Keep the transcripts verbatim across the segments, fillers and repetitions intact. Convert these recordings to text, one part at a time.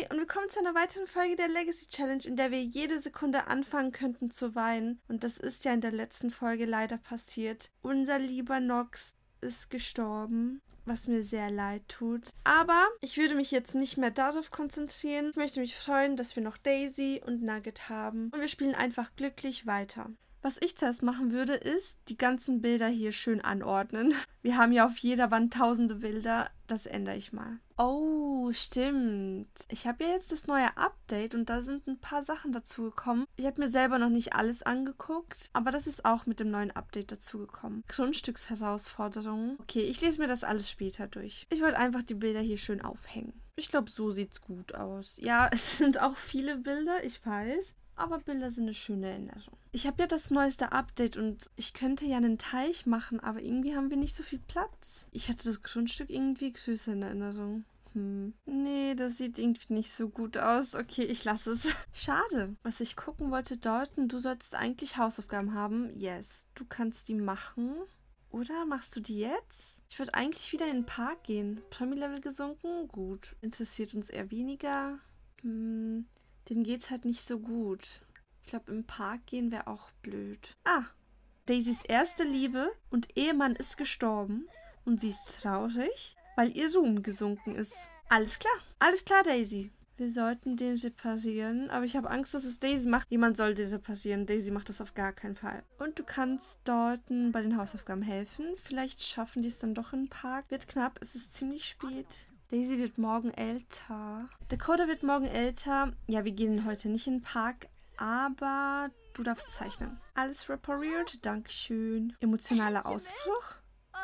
Hi und willkommen zu einer weiteren Folge der Legacy Challenge, in der wir jede Sekunde anfangen könnten zu weinen. Und das ist ja in der letzten Folge leider passiert. Unser lieber Nox ist gestorben, was mir sehr leid tut. Aber ich würde mich jetzt nicht mehr darauf konzentrieren. Ich möchte mich freuen, dass wir noch Daisy und Nugget haben. Und wir spielen einfach glücklich weiter. Was ich zuerst machen würde, ist die ganzen Bilder hier schön anordnen. Wir haben ja auf jeder Wand tausende Bilder. Das ändere ich mal. Oh, stimmt. Ich habe ja jetzt das neue Update und da sind ein paar Sachen dazu gekommen. Ich habe mir selber noch nicht alles angeguckt, aber das ist auch mit dem neuen Update dazu gekommen. Grundstücksherausforderungen. Okay, ich lese mir das alles später durch. Ich wollte einfach die Bilder hier schön aufhängen. Ich glaube, so sieht's gut aus. Ja, es sind auch viele Bilder, ich weiß. Aber Bilder sind eine schöne Erinnerung. Ich habe ja das neueste Update und ich könnte ja einen Teich machen, aber irgendwie haben wir nicht so viel Platz. Ich hatte das Grundstück irgendwie größer in Erinnerung. Hm. Nee, das sieht irgendwie nicht so gut aus. Okay, ich lasse es. Schade. Was ich gucken wollte, Dalton, du solltest eigentlich Hausaufgaben haben. Yes, du kannst die machen. Oder machst du die jetzt? Ich würde eigentlich wieder in den Park gehen. Promi-Level gesunken? Gut. Interessiert uns eher weniger. Hm... Denen geht's halt nicht so gut. Ich glaube, im Park gehen wäre auch blöd. Ah, Daisys erste Liebe und Ehemann ist gestorben. Und sie ist traurig, weil ihr Ruhm gesunken ist. Alles klar. Alles klar, Daisy. Wir sollten den reparieren, aber ich habe Angst, dass es Daisy macht. Jemand soll den reparieren. Daisy macht das auf gar keinen Fall. Und du kannst Dalton bei den Hausaufgaben helfen. Vielleicht schaffen die es dann doch in den Park. Wird knapp, es ist ziemlich spät. Daisy wird morgen älter. Dakota wird morgen älter. Ja, wir gehen heute nicht in den Park, aber du darfst zeichnen. Alles repariert, dankeschön. Emotionaler Ausbruch.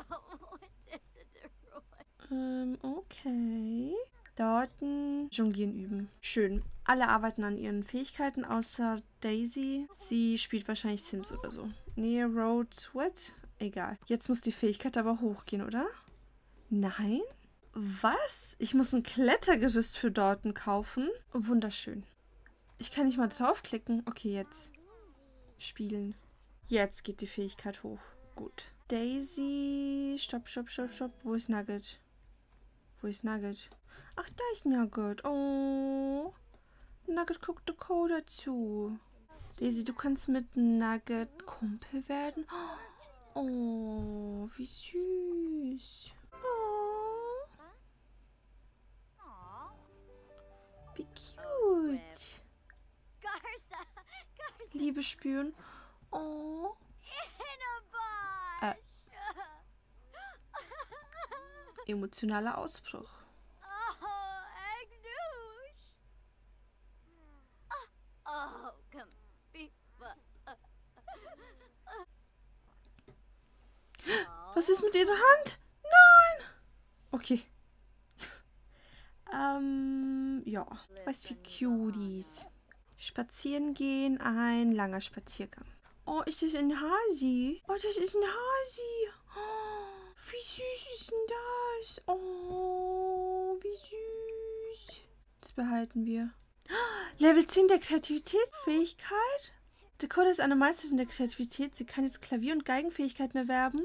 Ähm, okay. Dalton jonglieren üben. Schön. Alle arbeiten an ihren Fähigkeiten, außer Daisy. Sie spielt wahrscheinlich Sims oder so. Near Road, what? Egal. Jetzt muss die Fähigkeit aber hochgehen, oder? Nein? Was? Ich muss ein Klettergerüst für Dalton kaufen? Wunderschön. Ich kann nicht mal draufklicken. Okay, jetzt. Spielen. Jetzt geht die Fähigkeit hoch. Gut. Daisy. Stopp, stopp, stopp, stopp. Wo ist Nugget? Wo ist Nugget? Ach, da ist Nugget. Oh. Nugget guckt Dakota zu. Daisy, du kannst mit Nugget Kumpel werden. Oh, wie süß. Wie cute. Liebe spüren. Oh. Äh. Emotionaler Ausbruch. Was ist mit ihrer Hand? Nein! Okay. Ähm, ja. Weißt du, wie Cuties. Spazieren gehen, ein langer Spaziergang. Oh, ist das ein Hasi? Oh, das ist ein Hasi. Oh, wie süß ist denn das? Oh, wie süß. Das behalten wir. Level zehn der Kreativitätsfähigkeit. Dakota ist eine Meisterin der Kreativität. Sie kann jetzt Klavier- und Geigenfähigkeiten erwerben.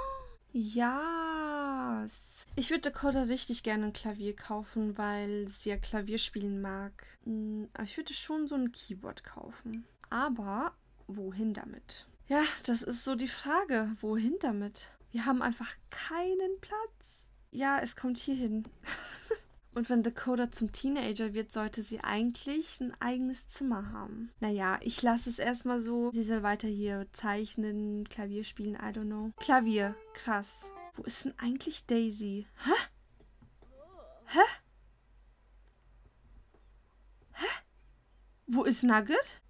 Ja. Yes. Ich würde Dakota richtig gerne ein Klavier kaufen, weil sie ja Klavier spielen mag. Aber ich würde schon so ein Keyboard kaufen. Aber wohin damit? Ja, das ist so die Frage. Wohin damit? Wir haben einfach keinen Platz. Ja, es kommt hier hin. Und wenn Dakota zum Teenager wird, sollte sie eigentlich ein eigenes Zimmer haben. Naja, ich lasse es erstmal so. Sie soll weiter hier zeichnen, Klavier spielen, I don't know. Klavier, krass. Wo ist denn eigentlich Daisy? Hä? Hä? Hä? Wo ist Nugget?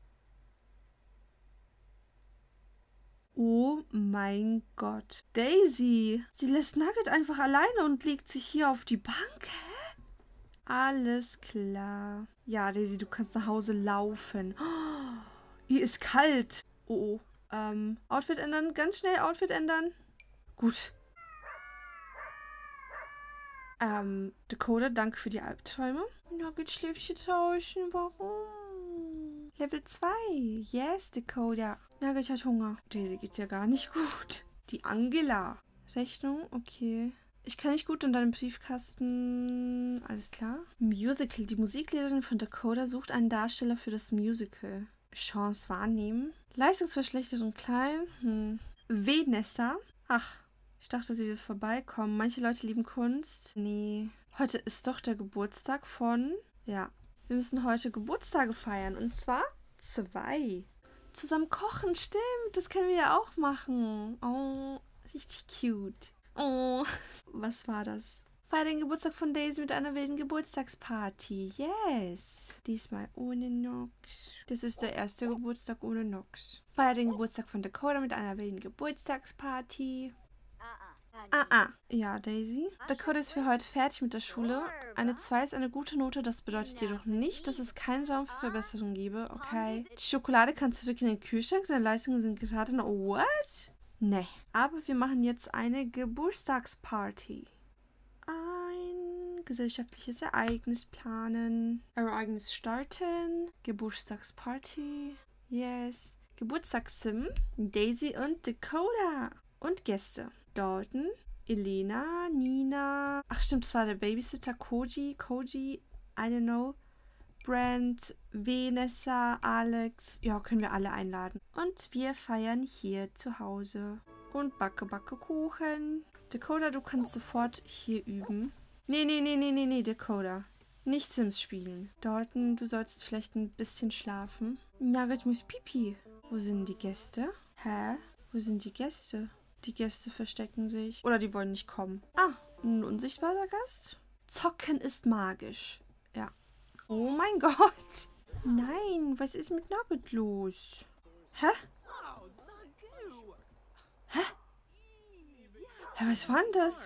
Oh mein Gott. Daisy. Sie lässt Nugget einfach alleine und legt sich hier auf die Bank. Hä? Alles klar. Ja, Daisy, du kannst nach Hause laufen. Oh, ihr ist kalt. Oh, oh. Ähm, Outfit ändern. Ganz schnell Outfit ändern. Gut. Ähm, Dakota, danke für die Albträume. Nugget schläft hier draußen. Warum? Level zwei. Yes, Dakota. Nugget hat Hunger. Daisy geht's ja gar nicht gut. Die Angela. Rechnung, okay. Ich kann nicht gut in deinem Briefkasten. Alles klar. Musical. Die Musiklehrerin von Dakota sucht einen Darsteller für das Musical. Chance wahrnehmen. Leistungsverschlechterung klein. Hm. Vanessa. Ach, ich dachte, sie will vorbeikommen. Manche Leute lieben Kunst. Nee. Heute ist doch der Geburtstag von... Ja. Wir müssen heute Geburtstage feiern. Und zwar zwei. Zusammen kochen, stimmt. Das können wir ja auch machen. Oh, richtig cute. Oh, was war das? Feier den Geburtstag von Daisy mit einer wilden Geburtstagsparty. Yes. Diesmal ohne Nox. Das ist der erste Geburtstag ohne Nox. Feier den Geburtstag von Dakota mit einer wilden Geburtstagsparty. Ah, ah. Ja, Daisy. Dakota ist für heute fertig mit der Schule. Eine zwei ist eine gute Note. Das bedeutet jedoch nicht, dass es keinen Raum für Verbesserungen gäbe. Okay. Die Schokolade kann zurück in den Kühlschrank. Seine Leistungen sind gerade noch... What? Nee. Aber wir machen jetzt eine Geburtstagsparty. Ein gesellschaftliches Ereignis planen. Ereignis starten. Geburtstagsparty. Yes. Geburtstagssim. Daisy und Dakota. Und Gäste. Dalton, Elena, Nina. Ach stimmt, das war der Babysitter. Koji, Koji, I don't know. Brent, Vanessa, Alex. Ja, können wir alle einladen. Und wir feiern hier zu Hause. Und backe, backe Kuchen. Dakota, du kannst sofort hier üben. Nee, nee, nee, nee, nee, nee, Dakota. Nicht Sims spielen. Dalton, du sollst vielleicht ein bisschen schlafen. Nugget muss pipi. Wo sind die Gäste? Hä? Wo sind die Gäste? Die Gäste verstecken sich. Oder die wollen nicht kommen. Ah, ein unsichtbarer Gast? Zocken ist magisch. Ja. Oh mein Gott. Nein, was ist mit Nugget los? Hä? Hä? Hä, was war denn das?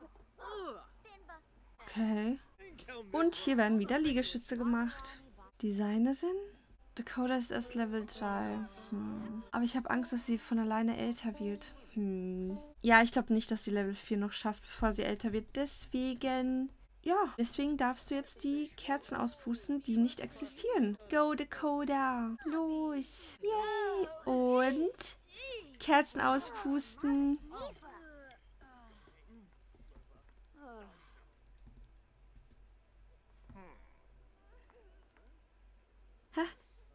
Okay. Und hier werden wieder Liegestütze gemacht. Designerin? Dakota ist erst Level drei. Hm. Aber ich habe Angst, dass sie von alleine älter wird. Hm. Ja, ich glaube nicht, dass sie Level vier noch schafft, bevor sie älter wird. Deswegen, ja, deswegen darfst du jetzt die Kerzen auspusten, die nicht existieren. Go, Dakota. Los. Yay. Und Kerzen auspusten. Hä?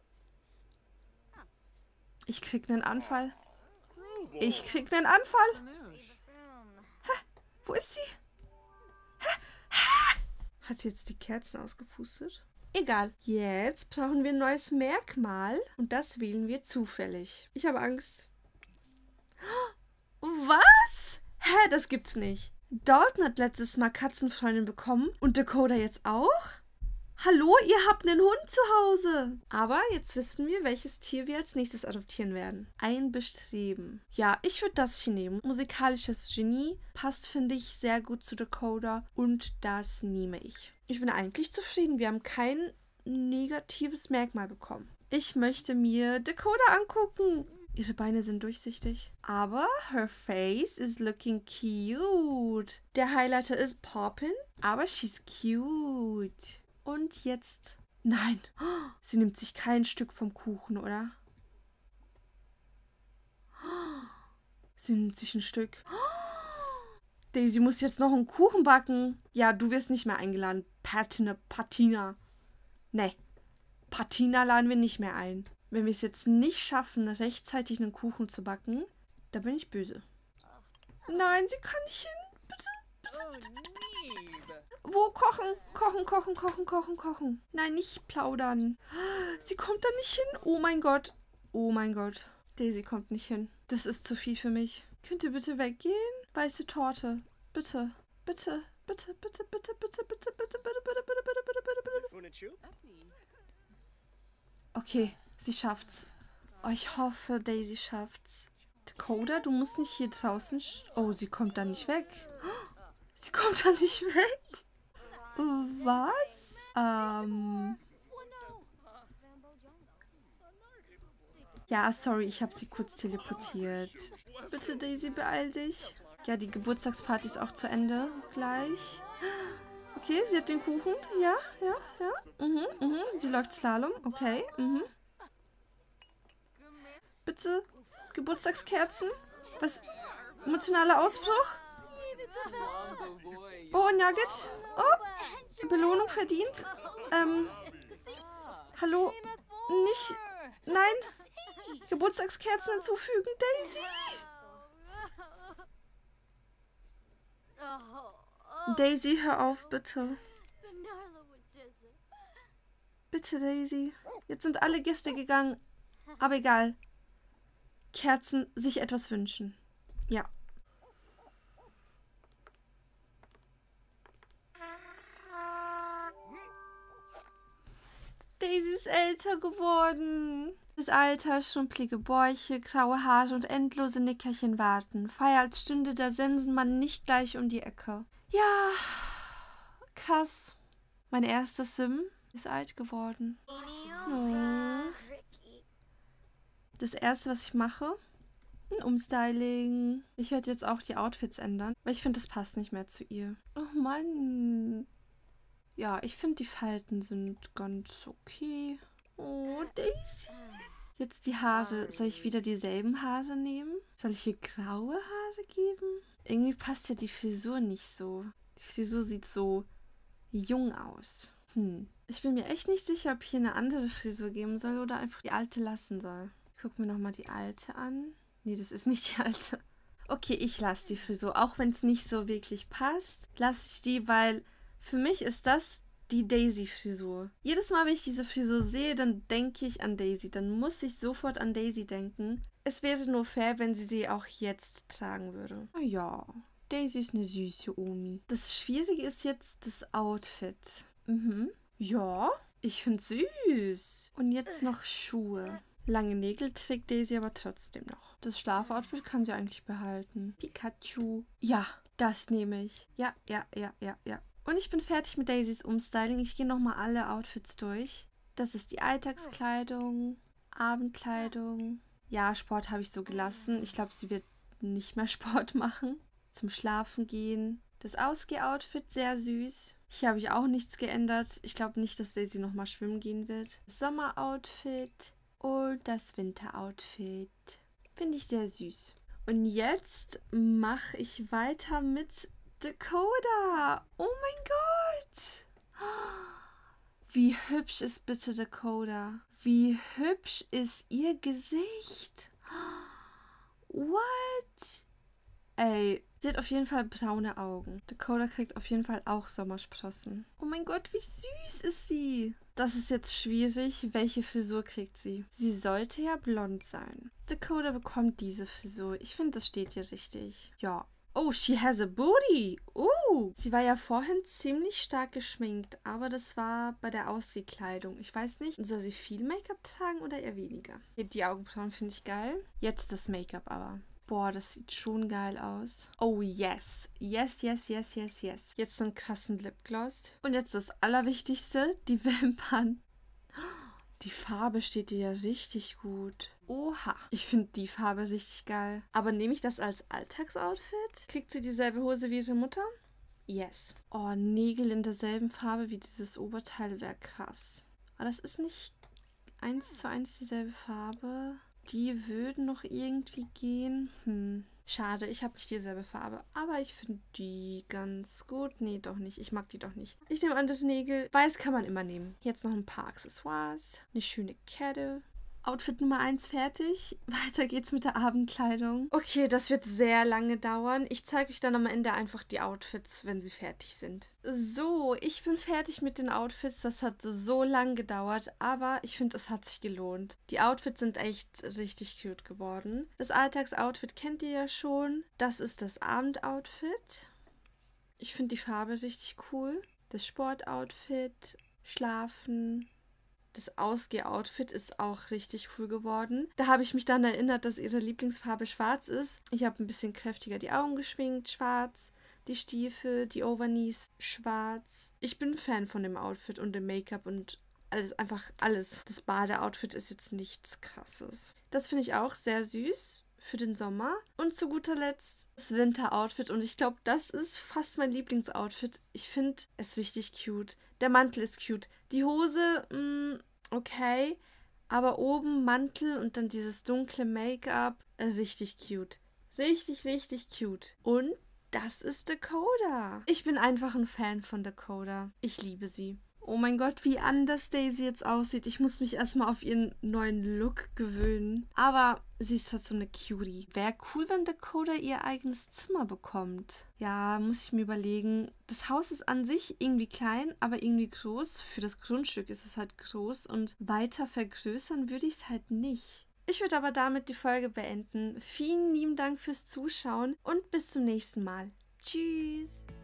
Ich krieg einen Anfall. Ich krieg einen Anfall. Hä? Wo ist sie? Hä? Hä? Hat sie jetzt die Kerzen ausgepustet? Egal. Jetzt brauchen wir ein neues Merkmal. Und das wählen wir zufällig. Ich habe Angst. Was? Hä? Das gibt's nicht. Dalton hat letztes Mal Katzenfreundin bekommen. Und Dakota jetzt auch? Hallo, ihr habt einen Hund zu Hause. Aber jetzt wissen wir, welches Tier wir als nächstes adoptieren werden. Ein Bestreben. Ja, ich würde das hier nehmen. Musikalisches Genie passt, finde ich, sehr gut zu Dakota. Und das nehme ich. Ich bin eigentlich zufrieden. Wir haben kein negatives Merkmal bekommen. Ich möchte mir Dakota angucken. Ihre Beine sind durchsichtig. Aber her face is looking cute. Der Highlighter ist poppin', aber she's cute. Und jetzt... Nein, sie nimmt sich kein Stück vom Kuchen, oder? Sie nimmt sich ein Stück. Daisy muss jetzt noch einen Kuchen backen. Ja, du wirst nicht mehr eingeladen. Patina, Patina. Nee, Patina laden wir nicht mehr ein. Wenn wir es jetzt nicht schaffen, rechtzeitig einen Kuchen zu backen, da bin ich böse. Nein, sie kann nicht hin. Bitte, bitte, bitte, bitte, bitte. Wo? Kochen, kochen, kochen, kochen, kochen, kochen. Nein, nicht plaudern. Sie kommt da nicht hin. Oh mein Gott. Oh mein Gott. Daisy kommt nicht hin. Das ist zu viel für mich. Könnt ihr bitte weggehen? Weiße Torte. Bitte. Bitte. Bitte, bitte, bitte, bitte, bitte, bitte, bitte, bitte, bitte, bitte, bitte, bitte, bitte. Okay, sie schafft's. Oh, ich hoffe, Daisy schafft's. Dakota, du musst nicht hier draußen... Oh, sie kommt da nicht weg. Sie kommt da nicht weg. Was? Ähm... Ja, sorry, ich habe sie kurz teleportiert. Bitte, Daisy, beeil dich. Ja, die Geburtstagsparty ist auch zu Ende gleich. Okay, sie hat den Kuchen. Ja, ja, ja. Mhm, mhm. Sie läuft Slalom. Okay, mhm. Bitte, Geburtstagskerzen. Was? Emotionaler Ausbruch? Oh, Nugget. Oh, Belohnung verdient. Ähm, hallo? Nicht... Nein. Geburtstagskerzen hinzufügen, Daisy. Daisy, hör auf, bitte. Bitte, Daisy. Jetzt sind alle Gäste gegangen. Aber egal. Kerzen sich etwas wünschen. Ja. Daisy ist älter geworden. Das Alter, schrumppelige Bäuche, graue Haare und endlose Nickerchen warten. Feier, als stünde der Sensenmann nicht gleich um die Ecke. Ja, krass. Mein erster Sim ist alt geworden. Oh. Das erste, was ich mache, ein Umstyling. Ich werde jetzt auch die Outfits ändern, weil ich finde, das passt nicht mehr zu ihr. Oh Mann. Ja, ich finde, die Falten sind ganz okay. Oh, Daisy. Jetzt die Haare. Soll ich wieder dieselben Haare nehmen? Soll ich hier graue Haare geben? Irgendwie passt ja die Frisur nicht so. Die Frisur sieht so jung aus. Hm. Ich bin mir echt nicht sicher, ob ich hier eine andere Frisur geben soll oder einfach die alte lassen soll. Ich gucke mir nochmal die alte an. Nee, das ist nicht die alte. Okay, ich lasse die Frisur. Auch wenn es nicht so wirklich passt, lasse ich die, weil für mich ist das die Daisy-Frisur. Jedes Mal, wenn ich diese Frisur sehe, dann denke ich an Daisy. Dann muss ich sofort an Daisy denken. Es wäre nur fair, wenn sie sie auch jetzt tragen würde. Na ja, Daisy ist eine süße Omi. Das Schwierige ist jetzt das Outfit. Mhm. Ja, ich finde süß. Und jetzt noch Schuhe. Lange Nägel trägt Daisy aber trotzdem noch. Das Schlafoutfit kann sie eigentlich behalten. Pikachu. Ja, das nehme ich. Ja, ja, ja, ja, ja. Und ich bin fertig mit Daisys Umstyling. Ich gehe nochmal alle Outfits durch. Das ist die Alltagskleidung, Abendkleidung. Ja, Sport habe ich so gelassen. Ich glaube, sie wird nicht mehr Sport machen. Zum Schlafen gehen. Das Ausgeh-Outfit, sehr süß. Hier habe ich auch nichts geändert. Ich glaube nicht, dass Daisy nochmal schwimmen gehen wird. Das Sommer-Outfit und das Winter-Outfit. Finde ich sehr süß. Und jetzt mache ich weiter mit Dakota. Oh mein Gott. Wie hübsch ist bitte Dakota? Wie hübsch ist ihr Gesicht? What? Ey, sie hat auf jeden Fall braune Augen. Dakota kriegt auf jeden Fall auch Sommersprossen. Oh mein Gott, wie süß ist sie? Das ist jetzt schwierig. Welche Frisur kriegt sie? Sie sollte ja blond sein. Dakota bekommt diese Frisur. Ich finde, das steht ihr richtig. Ja. Oh, she has a booty. Uh. Sie war ja vorhin ziemlich stark geschminkt, aber das war bei der Ausgekleidung. Ich weiß nicht, soll sie viel Make-up tragen oder eher weniger? Die Augenbrauen finde ich geil. Jetzt das Make-up aber. Boah, das sieht schon geil aus. Oh, yes. Yes, yes, yes, yes, yes. Jetzt einen krassen Lipgloss. Und jetzt das Allerwichtigste, die Wimpern. Die Farbe steht dir ja richtig gut. Oha. Ich finde die Farbe richtig geil. Aber nehme ich das als Alltagsoutfit? Kriegt sie dieselbe Hose wie ihre Mutter? Yes. Oh, Nägel in derselben Farbe wie dieses Oberteil wäre krass. Aber das ist nicht eins zu eins dieselbe Farbe. Die würden noch irgendwie gehen. Hm. Schade, ich habe nicht dieselbe Farbe. Aber ich finde die ganz gut. Nee, doch nicht. Ich mag die doch nicht. Ich nehme andere Nägel. Weiß kann man immer nehmen. Jetzt noch ein paar Accessoires. Eine schöne Kette. Outfit Nummer eins fertig. Weiter geht's mit der Abendkleidung. Okay, das wird sehr lange dauern. Ich zeige euch dann am Ende einfach die Outfits, wenn sie fertig sind. So, ich bin fertig mit den Outfits. Das hat so lang gedauert, aber ich finde, es hat sich gelohnt. Die Outfits sind echt richtig cute geworden. Das Alltagsoutfit kennt ihr ja schon. Das ist das Abendoutfit. Ich finde die Farbe richtig cool. Das Sportoutfit, Schlafen. Das Ausgeh-Outfit ist auch richtig cool geworden. Da habe ich mich dann erinnert, dass ihre Lieblingsfarbe schwarz ist. Ich habe ein bisschen kräftiger die Augen geschminkt, schwarz. Die Stiefel, die Overknees, schwarz. Ich bin Fan von dem Outfit und dem Make-up und alles, einfach alles. Das Bade-Outfit ist jetzt nichts Krasses. Das finde ich auch sehr süß für den Sommer. Und zu guter Letzt das Winter-Outfit. Und ich glaube, das ist fast mein Lieblingsoutfit. Ich finde es richtig cute. Der Mantel ist cute. Die Hose, mh, okay. Aber oben Mantel und dann dieses dunkle Make-up. Äh, richtig cute. Richtig, richtig cute. Und das ist Dakota. Ich bin einfach ein Fan von Dakota. Ich liebe sie. Oh mein Gott, wie anders Daisy jetzt aussieht. Ich muss mich erstmal auf ihren neuen Look gewöhnen. Aber sie ist trotzdem eine Cutie. Wäre cool, wenn Dakota ihr eigenes Zimmer bekommt. Ja, muss ich mir überlegen. Das Haus ist an sich irgendwie klein, aber irgendwie groß. Für das Grundstück ist es halt groß und weiter vergrößern würde ich es halt nicht. Ich würde aber damit die Folge beenden. Vielen lieben Dank fürs Zuschauen und bis zum nächsten Mal. Tschüss!